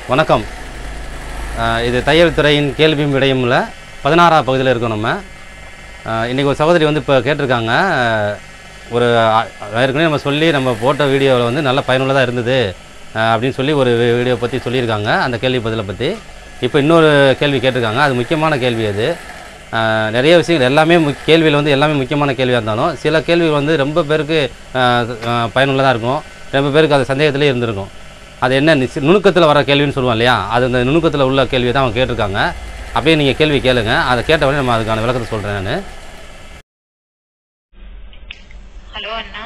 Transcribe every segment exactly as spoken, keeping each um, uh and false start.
வணக்கம். இது தையல் துறையின் கேள்வியும் விடையும்ல பதினாறாவது பகுதியில் இருக்கோம். நம்ம இன்றைக்கி ஒரு சகோதரி வந்து இப்போ கேட்டிருக்காங்க. ஒரு ஏற்கனவே நம்ம சொல்லி நம்ம போட்ட வீடியோவில் வந்து நல்ல பயனுள்ளதாக இருந்தது அப்படின்னு சொல்லி ஒரு வீடியோ பற்றி சொல்லியிருக்காங்க. அந்த கேள்வி பதிலை பற்றி இப்போ இன்னொரு கேள்வி கேட்டிருக்காங்க. அது முக்கியமான கேள்வி. அது நிறைய விஷயங்கள் எல்லாமே முக் கேள்வியில் வந்து எல்லாமே முக்கியமான கேள்வியாக இருந்தாலும் சில கேள்விகள் வந்து ரொம்ப பேருக்கு பயனுள்ளதாக இருக்கும், ரொம்ப பேருக்கு அது சந்தேகத்திலே இருந்திருக்கும். அது என்ன நுணுக்கத்தில் வர கேள்வின்னு சொல்லுவோம் இல்லையா, அது அந்த நுணுக்கத்தில் உள்ள கேள்வி தான் அவங்க கேட்டிருக்காங்க. அப்படியே நீங்கள் கேள்வி கேளுங்க. அதை கேட்டவொடனே நம்ம அதுக்கான விளக்கத்தை சொல்கிறேன் நான். ஹலோ அண்ணா,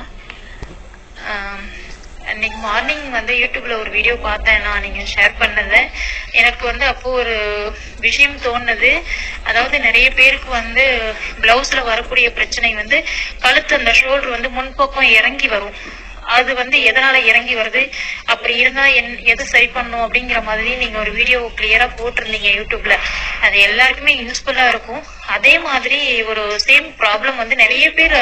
இன்னைக்கு மார்னிங் வந்து யூடியூப்ல ஒரு வீடியோ பார்த்தேன் நான், நீங்க ஷேர் பண்ணது. எனக்கு வந்து அப்போ ஒரு விஷயம் தோணுது. அதாவது நிறைய பேருக்கு வந்து பிளவுஸ்ல வரக்கூடிய பிரச்சனை வந்து கழுத்து அந்த ஷோல்டர் வந்து முன்பக்கம் இறங்கி வரும். அது வந்து எதனால இறங்கி வருது, அப்படி இருந்தா என் எது சரி பண்ணும் அப்படிங்கிற மாதிரி நீங்க ஒரு வீடியோ கிளியரா போட்டிருந்தீங்க யூடியூப்ல. அது எல்லாருக்குமே யூஸ்ஃபுல்லா இருக்கும். அதே மாதிரி ஒரு சேம் ப்ராப்ளம் வந்து நிறைய பேர்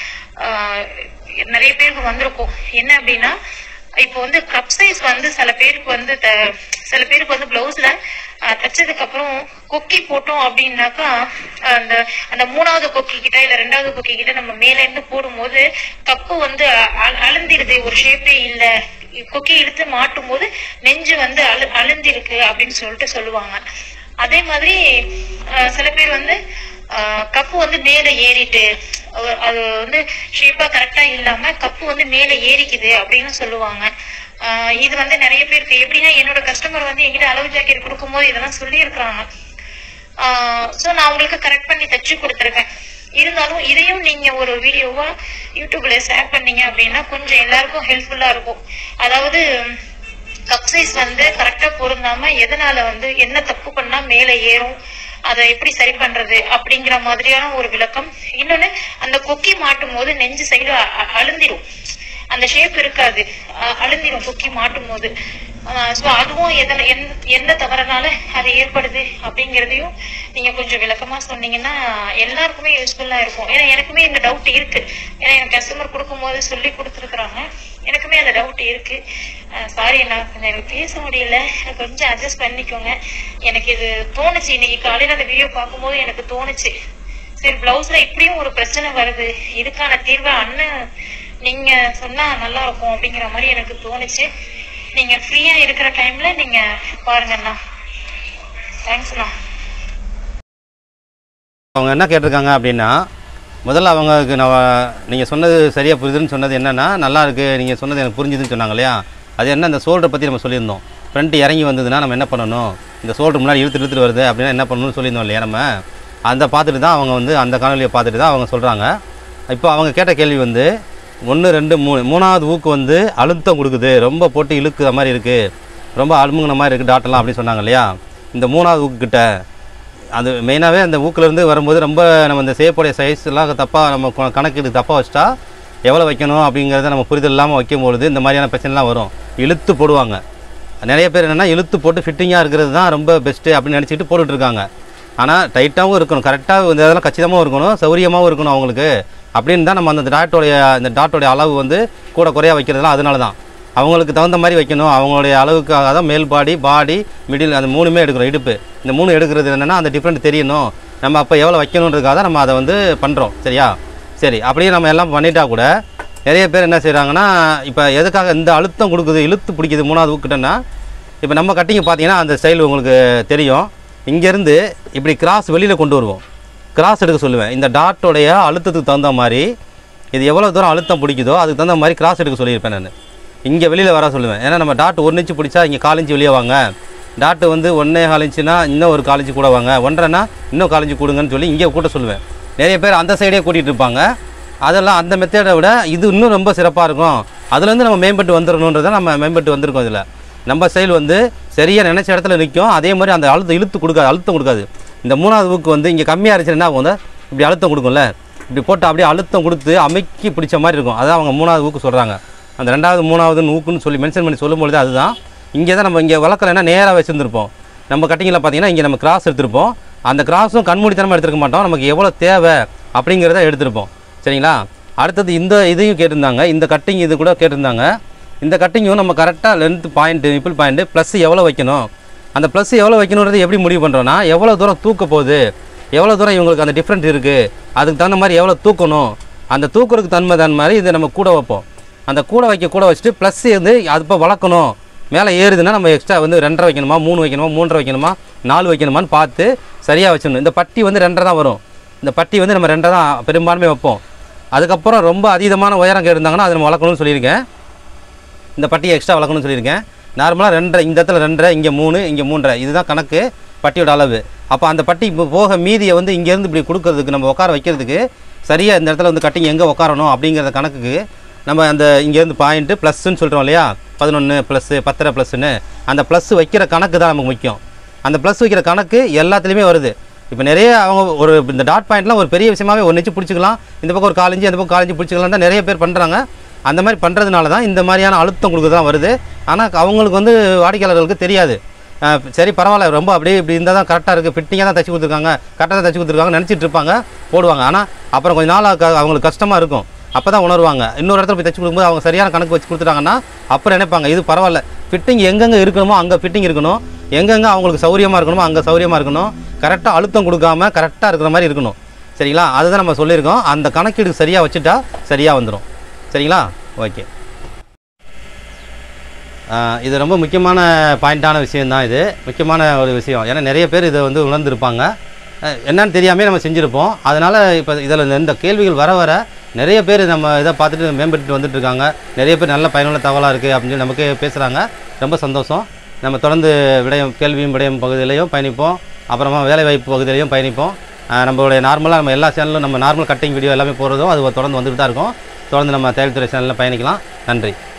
நிறைய பேருக்கு வந்திருக்கும். என்ன அப்படின்னா, இப்போ வந்து கப் சைஸ் வந்து சில பேருக்கு வந்து சில பேருக்கு வந்து பிளவுஸ்ல தச்சதுக்கு அப்புறம் கொக்கி போட்டோம் அப்படின்னாக்கா அந்த அந்த மூணாவது கொக்கி கிட்ட இல்ல ரெண்டாவது கொக்கி கிட்ட நம்ம மேல இருந்து போடும்போது கப்பு வந்து அழுந்திருது, ஒரு ஷேப்பே இல்ல. கொக்கி இழுத்து மாட்டும் போது நெஞ்சு வந்து அழு அழுந்திருக்கு அப்படின்னு சொல்லிட்டு சொல்லுவாங்க. அதே மாதிரி சில பேர் வந்து கப்பு வந்து மேல ஏறிட்டு அது வந்து ஷேப்பா கரெக்டா இல்லாம கப்பு வந்து மேல ஏறிக்குது அப்படின்னு சொல்லுவாங்க. ஆஹ் இது வந்து நிறைய பேருக்கு எப்படின்னா, என்னோட கஸ்டமர் வந்து என்கிட்ட அளவு ஜாக்கெட் கொடுக்கும் போது இதெல்லாம் சொல்லி இருக்கிறாங்க. ஆஹ் சோ நான் உங்களுக்கு கரெக்ட் பண்ணி தச்சு கொடுத்துருக்கேன். இருந்தாலும் இதையும் நீங்க ஒரு வீடியோவா யூடியூப்ல ஷேர் பண்ணீங்க அப்படின்னா கொஞ்சம் எல்லாருக்கும் ஹெல்ப்ஃபுல்லா இருக்கும். அதாவது கப் சைஸ் வந்து கரெக்டா பொருந்தாம எதனால வந்து என்ன தப்பு பண்ணா மேல ஏறும், அதை எப்படி சரி பண்றது அப்படிங்கிற மாதிரியான ஒரு விளக்கம். இன்னொன்னு, அந்த கொக்கி மாட்டும் போது நெஞ்சு சைடு அழுந்திரும், அந்த ஷேப் இருக்காது, அழுந்திரும் கொக்கி மாட்டும் போது. சோ அதுவும் எதன எந்த தவறனால அது ஏற்படுது அப்படிங்கறதையும் நீங்க கொஞ்சம் விளக்கமா சொன்னீங்கன்னா எல்லாருக்குமே யூஸ்ஃபுல்லா இருக்கும். ஏன்னா எனக்குமே இந்த டவுட் இருக்கு. ஏன்னா எனக்கு கஸ்டமர் கொடுக்கும் போது சொல்லி கொடுத்துருக்குறாங்க, எனக்குமே அந்த டவுட் இருக்கு. சாரி, நான் எனக்கு பேச முடியல, கொஞ்சம் அட்ஜஸ்ட் பண்ணிக்கோங்க. எனக்கு இது தோணுச்சு இன்னைக்கு காலையில அந்த வீடியோ பார்க்கும்போது எனக்கு தோணுச்சு, சரி பிளவுஸ்ல இப்படியும் ஒரு பிரச்சனை வருது, இதுக்கான தீர்வை அண்ணன் நீங்க சொன்னா நல்லா இருக்கும் அப்படிங்கிற மாதிரி எனக்கு தோணுச்சு. நீங்க ஃப்ரீயா இருக்கிற டைம்ல நீங்க பாருங்கண்ணா. தேங்க்ஸ்ண்ணா. அவங்க என்ன கேட்டிருக்காங்க அப்படின்னா, முதல்ல அவங்களுக்கு நான் நீங்கள் சொன்னது சரியாக புரியுதுன்னு சொன்னது என்னென்னா, நல்லா இருக்குது நீங்கள் சொன்னது எனக்கு புரிஞ்சுதுன்னு சொன்னாங்க இல்லையா. அது என்ன, இந்த ஷோல்டரை பற்றி நம்ம சொல்லியிருந்தோம். ஃப்ரண்ட் இறங்கி வந்ததுன்னா நம்ம என்ன பண்ணணும், இந்த ஷோல்டர் முன்னாடி இழுத்து இழுத்துட்டு வருது அப்படின்னா என்ன பண்ணணும்னு சொல்லியிருந்தோம் இல்லையா. நம்ம அந்த பார்த்துட்டு தான் அவங்க வந்து அந்த காணொலியை பார்த்துட்டு தான் அவங்க சொல்கிறாங்க. இப்போ அவங்க கேட்ட கேள்வி வந்து ஒன்று ரெண்டு மூணு மூணாவது ஊக்கு வந்து அழுத்தம் கொடுக்குது, ரொம்ப போட்டு இழுக்கிற மாதிரி இருக்குது, ரொம்ப அழுமுங்கின மாதிரி இருக்குது டாட்டெல்லாம் அப்படின்னு சொன்னாங்க இல்லையா. இந்த மூணாவது ஊக்குக்கிட்ட அது மெயினாகவே அந்த ஊக்கிலேருந்து வரும்போது ரொம்ப நம்ம இந்த சேப்போடைய சைஸ்லாம் தப்பாக நம்ம கணக்கு தப்பாக வச்சுட்டா எவ்வளோ வைக்கணும் அப்படிங்கிறத நம்ம புரிதல் இல்லாமல் வைக்கும்பொழுது இந்த மாதிரியான பிரச்சனைலாம் வரும். இழுத்து போடுவாங்க நிறைய பேர். என்னென்னா இழுத்து போட்டு ஃபிட்டிங்காக இருக்கிறது தான் ரொம்ப பெஸ்ட்டு அப்படின்னு நினச்சிக்கிட்டு போட்டுட்ருக்காங்க. ஆனால் டைட்டாகவும் இருக்கணும், கரெக்டாக இந்த இதெல்லாம் கச்சிதமாகவும் இருக்கணும், சௌரியமாகவும் இருக்கணும் அவங்களுக்கு. அப்படின்னு தான் நம்ம அந்த டாட்டோடைய இந்த டாட்டோடைய அளவு வந்து கூட குறையாக வைக்கிறதுலாம் அதனால தான் அவங்களுக்கு தகுந்த மாதிரி வைக்கணும். அவங்களுடைய அளவுக்காக தான் மேல் பாடி பாடி மிடில் அந்த மூணுமே எடுக்கிறோம். இடுப்பு இந்த மூணு எடுக்கிறது என்னென்னா அந்த டிஃப்ரெண்ட் தெரியணும், நம்ம அப்போ எவ்வளோ வைக்கணுன்றதுக்காக தான் நம்ம அதை வந்து பண்ணுறோம். சரியா? சரி, அப்படியே நம்ம எல்லாம் பண்ணிட்டா கூட நிறைய பேர் என்ன செய்கிறாங்கன்னா, இப்போ எதுக்காக இந்த அழுத்தம் கொடுக்குது, இழுத்து பிடிக்குது மூணாவது ஊக்கிட்டேன்னா, இப்போ நம்ம கட்டிங்க பார்த்தீங்கன்னா அந்த ஸ்டைல் உங்களுக்கு தெரியும். இங்கேருந்து இப்படி கிராஸ் வெளியில் கொண்டு வருவோம், கிராஸ் எடுக்க சொல்லுவேன். இந்த டாட்டோடைய அழுத்தத்துக்கு தகுந்த மாதிரி இது எவ்வளோ தூரம் அழுத்தம் பிடிக்குதோ அதுக்கு தகுந்த மாதிரி கிராஸ் எடுக்க சொல்லியிருப்பேன் நான். இங்கே வெளியில் வர சொல்லுவேன். ஏன்னா நம்ம டாட் ஒரு இன்ச்சு பிடிச்சா இங்கே காலிஞ்சு வெளியே வாங்க, டாட்டு வந்து ஒன்றே காலிஞ்சுன்னா இன்னும் ஒரு காலிஞ்சு கூட வாங்க, ஒன்றரைனா இன்னும் காலிஞ்சு கூடுங்கன்னு சொல்லி இங்கே கூட்ட சொல்லுவேன். நிறைய பேர் அந்த சைடே கூட்டிகிட்டு இருப்பாங்க. அதெல்லாம் அந்த மெத்தடை விட இது இன்னும் ரொம்ப சிறப்பாக இருக்கும். அதுலேருந்து நம்ம மேம்பட்டு வந்துடணுன்றதை நம்ம மேம்பட்டு வந்திருக்கோம். இதில் நம்ம ஸ்டைல் வந்து சரியாக நினச்ச இடத்துல நிற்கும். அதே மாதிரி அந்த அழுத்தம் இழுத்து கொடுக்காது, அழுத்தம் கொடுக்காது. இந்த மூணாவது ஊக்கு வந்து இங்கே கம்மியாக இருந்துச்சுன்னா என்ன ஆகும், இப்படி அழுத்தம் கொடுக்கும்ல, இப்படி போட்டு அப்படியே அழுத்தம் கொடுத்து அமைக்கி பிடிச்ச மாதிரி இருக்கும். அதான் அவங்க மூணாவது ஊக்கு சொல்கிறாங்க. அந்த ரெண்டாவது மூணாவதுன்னு ஊக்குன்னு சொல்லி மென்ஷன் பண்ணி சொல்லும்பொழுது அதுதான். இங்கே தான் நம்ம இங்கே வளர்க்கலைன்னா நேராக வச்சுருந்துருப்போம். நம்ம கட்டிங்கில் பார்த்தீங்கன்னா இங்கே நம்ம கிராஸ் எடுத்திருப்போம். அந்த கிராஸும் கண்மூடித்தனமாக எடுத்துருக்க மாட்டோம், நமக்கு எவ்வளோ தேவை அப்படிங்கிறத எடுத்திருப்போம். சரிங்களா? அடுத்தது இந்த இதையும் கேட்டிருந்தாங்க, இந்த கட்டிங் இது கூட கேட்டிருந்தாங்க. இந்த கட்டிங்கும் நம்ம கரெக்டாக length point nipple point plus எவ்வளோ வைக்கணும், அந்த ப்ளஸ் எவ்வளோ வைக்கணுன்றது எப்படி முடிவு பண்ணுறோன்னா எவ்வளோ தூரம் தூக்க போகுது, எவ்வளோ தூரம் இவங்களுக்கு அந்த டிஃப்ரெண்ட் இருக்குது, அதுக்கு தகுந்த மாதிரி எவ்வளோ தூக்கணும், அந்த தூக்குறதுக்கு தன்மை தன் மாதிரி இதை நம்ம கூட வைப்போம். அந்த கூட வைக்க கூட வச்சுட்டு ப்ளஸ் வந்து அது இப்போ வளர்க்கணும், மேலே ஏறுதுன்னா நம்ம எக்ஸ்ட்ரா வந்து ரெண்டரை வைக்கணுமா, மூணு வைக்கணுமா, மூன்றரை வைக்கணுமா, நாலு வைக்கணுமான்னு பார்த்து சரியாக வச்சிடணும். இந்த பட்டி வந்து ரெண்டரை தான் வரும். இந்த பட்டி வந்து நம்ம ரெண்டரை தான் பெரும்பான்மை வைப்போம். அதுக்கப்புறம் ரொம்ப அதீதமான உயரம் இருந்தாங்கன்னா அதை நம்ம வளர்க்கணும்னு சொல்லியிருக்கேன். இந்த பட்டியை எக்ஸ்ட்ரா வளர்க்கணும்னு சொல்லியிருக்கேன். நார்மலாக ரெண்டரை, இந்த இடத்துல ரெண்டரை, இங்கே மூணு, இங்கே மூன்றரை, இதுதான் கணக்கு பட்டியோட அளவு. அப்போ அந்த பட்டி இப்போ போக மீதியை வந்து இங்கேருந்து இப்படி கொடுக்கறதுக்கு நம்ம உட்கார வைக்கிறதுக்கு சரியாக இந்த இடத்துல வந்து கட்டிங் எங்கே உட்காரணும் அப்படிங்கிற கணக்குக்கு நம்ம அந்த இங்கேருந்து பாயிண்ட்டு ப்ளஸ்ன்னு சொல்கிறோம் இல்லையா, பதினொன்று ப்ளஸ்ஸு பத்தரை ப்ளஸ்ஸுன்னு, அந்த ப்ளஸ் வைக்கிற கணக்கு தான் நமக்கு முக்கியம். அந்த ப்ளஸ் வைக்கிற கணக்கு எல்லாத்துலேயுமே வருது. இப்போ நிறைய அவங்க ஒரு இந்த டாட் பாயிண்ட்லாம் ஒரு பெரிய விஷயமாகவே ஒரு நிச்சு பிடிச்சிக்கலாம், இந்த பக்கம் ஒரு காலஞ்சி அந்த பக்கம் காலஞ்சி பிடிச்சிக்கலாம் தான் நிறைய பேர் பண்ணுறாங்க. அந்த மாதிரி பண்ணுறதுனால தான் இந்த மாதிரியான அழுத்தம் கொடுக்குறது தான் வருது. ஆனால் அவங்களுக்கு வந்து வாடிக்கையாளர்களுக்கு தெரியாது. சரி பரவாயில்ல, ரொம்ப அப்படியே இப்படி இருந்தால் தான் கரெக்டாக இருக்குது, ஃபிட்டிங்காக தான் தைச்சி கொடுத்துருக்காங்க, கரெக்டாக தான் தைச்சி கொடுத்துருக்காங்க நினச்சிட்டு இருப்பாங்க, போடுவாங்க. ஆனால் அப்புறம் கொஞ்சம் நாள் அவங்களுக்கு கஷ்டமாக இருக்கும். அப்போ தான் உணர்வாங்க. இன்னொரு இடத்துல போய் தைச்சி கொடுக்கும்போது அவங்க சரியான கணக்கு வச்சு கொடுத்துட்டாங்கன்னா அப்புறம் நினைப்பாங்க இது பரவாயில்ல, ஃபிட்டிங் எங்கெங்கே இருக்கணுமோ அங்கே ஃபிட்டிங் இருக்கணும், எங்கெங்கே அவங்களுக்கு சௌரியமாக இருக்கணுமோ அங்கே சௌரியமாக இருக்கணும், கரெக்டாக அழுத்தம் கொடுக்காம கரெக்டாக இருக்கிற மாதிரி இருக்கணும். சரிங்களா, அதுதான் நம்ம சொல்லியிருக்கோம். அந்த கணக்கீடு சரியாக வச்சுட்டா சரியாக வந்துடும். சரிங்களா, ஓகே. இது ரொம்ப முக்கியமான பாயிண்ட்டான விஷயந்தான். இது முக்கியமான ஒரு விஷயம். ஏன்னா நிறைய பேர் இதை வந்து உணர்ந்துருப்பாங்க, என்னன்னு தெரியாமல் நம்ம செஞ்சுருப்போம். அதனால் இப்போ இதில் இந்த கேள்விகள் வர வர நிறைய பேர் நம்ம இதை பார்த்துட்டு மேம்பட்டு வந்துட்டுருக்காங்க. நிறைய பேர் நல்ல பயனுள்ள தகவலாக இருக்குது அப்படின்னு சொல்லி நமக்கு பேசுகிறாங்க. ரொம்ப சந்தோஷம். நம்ம தொடர்ந்து விடயம் கேள்வியும் விடயம் பகுதியிலையும் பயணிப்போம், அப்புறமா வேலைவாய்ப்பு பகுதியிலையும் பயணிப்போம். நம்மளுடைய நார்மலாக நம்ம எல்லா சேனலும் நம்ம நார்மல் கட்டிங் வீடியோ எல்லாமே போகிறதும் அது தொடர்ந்து வந்துட்டு தான் இருக்கும். தொடர்ந்து நம்ம தையல்துறை சேனலில் பயணிக்கலாம். நன்றி.